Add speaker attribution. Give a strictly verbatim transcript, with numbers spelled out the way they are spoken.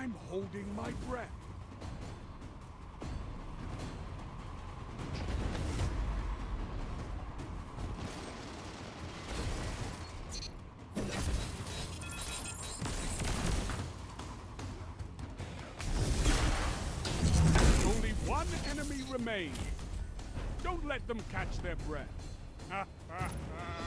Speaker 1: I'm holding my breath. Only one enemy remains. Don't let them catch their breath. Ha ha ha!